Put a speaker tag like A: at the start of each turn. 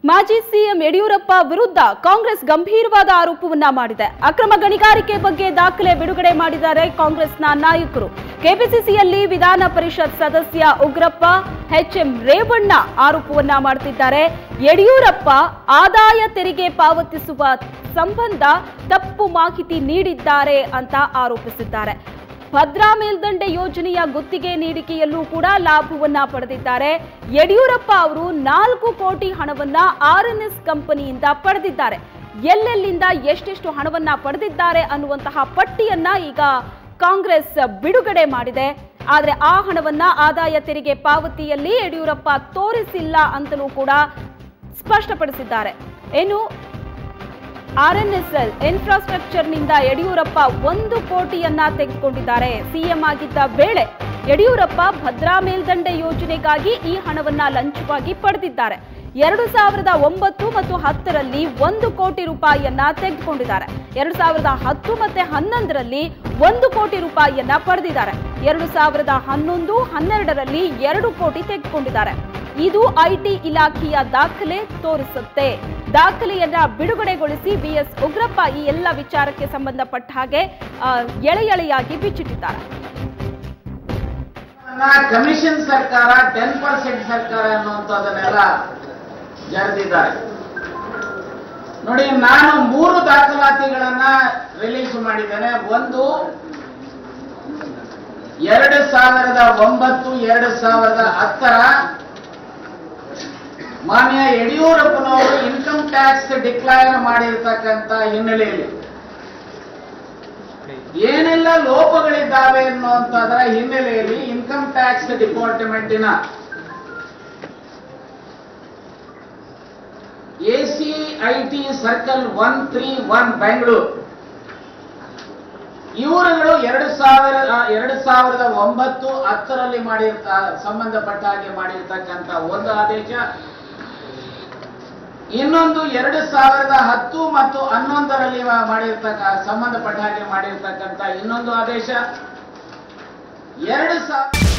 A: ಮಾಜಿ ಸಿಎಂ ಯಡಿಯೂರಪ್ಪ ವಿರುದ್ಧ ಕಾಂಗ್ರೆಸ್ ಗಂಭೀರವಾದ ಆರೋಪವನ್ನ ಮಾಡಿದೆ. ಅಕ್ರಮ ಗಣಿಗಾರಿಕೆ ಬಗ್ಗೆ ದಾಖಲೆ ಬಿಡುಗಡೆ ಮಾಡಿದ್ದಾರೆ ಕಾಂಗ್ರೆಸ್ನ ನಾಯಕರು. ಕೆಪಿಸಿಸಿಯಲ್ಲಿ ವಿಧಾನ ಪರಿಷತ್ ಸದಸ್ಯ ಉಗ್ರಪ್ಪ, ಎಚ್ಎಂ ರೇವಣ್ಣ ಆರೋಪವನ್ನ ಮಾಡುತ್ತಿದ್ದಾರೆ. ಯಡಿಯೂರಪ್ಪ ಆದಾಯ ತೆರಿಗೆ ಪಾವತಿಸುವ ಸಂಬಂಧ ತಪ್ಪು ಮಾಹಿತಿ ನೀಡಿದ್ದಾರೆ ಅಂತ ಆರೋಪಿಸಿದ್ದಾರೆ. ಭದ್ರಾ ಮೇಲ್ದಂಡೆ ಯೋಜನೆಯ ಗುತ್ತಿಗೆ ನೀಡಿಕೆಯಲ್ಲೂ ಕೂಡ ಲಾಭವನ್ನ ಪಡೆದಿದ್ದಾರೆ. ಯಡಿಯೂರಪ್ಪ ಅವರು 4 ಕೋಟಿ ಹಣವನ್ನ ಆರ್ಎನ್ಎಸ್ ಕಂಪನಿಯಿಂದ ಪಡೆದಿದ್ದಾರೆ. ಎಲ್ಲೆಲ್ಲಿಂದ ಎಷ್ಟೆಷ್ಟು ಹಣವನ್ನ ಪಡೆದಿದ್ದಾರೆ ಅನ್ನುವಂತಹ ಪಟ್ಟಿಯನ್ನ ಈಗ ಕಾಂಗ್ರೆಸ್ ಬಿಡುಗಡೆ ಮಾಡಿದೆ. ಆದರೆ ಆ ಹಣವನ್ನ ಆದಾಯ ತೆರಿಗೆ ಪಾವತಿಯಲ್ಲಿ ಯಡಿಯೂರಪ್ಪ ತೋರಿಸಿಲ್ಲ ಅಂತಲೂ ಕೂಡ ಸ್ಪಷ್ಟಪಡಿಸಿದ್ದಾರೆ. ಏನು ಆರ್ಎನ್ಎಸ್ಎಲ್ ಇನ್ಫ್ರಾಸ್ಟ್ರಕ್ಚರ್ನಿಂದ ಯಡಿಯೂರಪ್ಪ 1 ಕೋಟಿಯನ್ನ ತೆಗೆದುಕೊಂಡಿದ್ದಾರೆ. ಸಿಎಂ ಆಗಿದ್ದ ವೇಳೆ ಯಡಿಯೂರಪ್ಪ ಭದ್ರಾ ಮೇಲ್ದಂಡೆ ಯೋಜನೆಗಾಗಿ ಈ ಹಣವನ್ನ ಲಂಚವಾಗಿ ಪಡೆದಿದ್ದಾರೆ. 2009 ಮತ್ತು 10ರಲ್ಲಿ 1 ಕೋಟಿ ರೂಪಾಯಿಯನ್ನ ತೆಗೆದುಕೊಂಡಿದ್ದಾರೆ. 2010 ಮತ್ತೆ 11ರಲ್ಲಿ 1 ಕೋಟಿ ರೂಪಾಯಿಯನ್ನ ಪಡೆದಿದ್ದಾರೆ. 2011, 12ರಲ್ಲಿ 2 ಕೋಟಿ ತೆಗೆದುಕೊಂಡಿದ್ದಾರೆ. ಇದು ಐಟಿ ಇಲಾಖೆಯ ದಾಖಲೆ ತೋರಿಸುತ್ತೆ. ದಾಖಲೆಯನ್ನ ಬಿಡುಗಡೆಗೊಳಿಸಿ ಬಿಎಸ್ ಉಗ್ರಪ್ಪ ಈ ಎಲ್ಲ ವಿಚಾರಕ್ಕೆ ಸಂಬಂಧಪಟ್ಟ ಹಾಗೆ ಎಳೆಯಾಗಿ ಬಿಚ್ಚಿಟ್ಟಿದ್ದಾರೆ.
B: ಕಮಿಷನ್ ಸರ್ಕಾರ 10% ಸರ್ಕಾರ ಅನ್ನುವಂಥದ್ದನ್ನೆಲ್ಲ ಜರೆದಿದ್ದಾರೆ. ನೋಡಿ, ನಾನು 3 ದಾಖಲಾತಿಗಳನ್ನ ರಿಲೀಸ್ ಮಾಡಿದ್ದೇನೆ. ಒಂದು 2009, 2010ರ ಮಾನ್ಯ ಯಡಿಯೂರಪ್ಪನವರು ಇನ್ಕಮ್ ಟ್ಯಾಕ್ಸ್ ಡಿಕ್ಲೇರ್ ಮಾಡಿರ್ತಕ್ಕಂಥ ಹಿನ್ನೆಲೆಯಲ್ಲಿ ಏನೆಲ್ಲ ಲೋಪಗಳಿದ್ದಾವೆ ಅನ್ನುವಂಥದ್ರ ಹಿನ್ನೆಲೆಯಲ್ಲಿ ಇನ್ಕಮ್ ಟ್ಯಾಕ್ಸ್ ಡಿಪಾರ್ಟ್ಮೆಂಟಿನ ಎಸಿಐಟಿ ಸರ್ಕಲ್ 131 ಬೆಂಗಳೂರು ಇವರುಗಳು 2009, 10ರಲ್ಲಿ ಸಂಬಂಧಪಟ್ಟ ಹಾಗೆ ಮಾಡಿರ್ತಕ್ಕಂಥ ಒಂದು ಆದೇಶ, ಇನ್ನೊಂದು 2010 ಮತ್ತು 11ರಲ್ಲಿ ಸಂಬಂಧಪಟ್ಟ ಹಾಗೆ ಮಾಡಿರ್ತಕ್ಕಂಥ ಇನ್ನೊಂದು ಆದೇಶ, 2000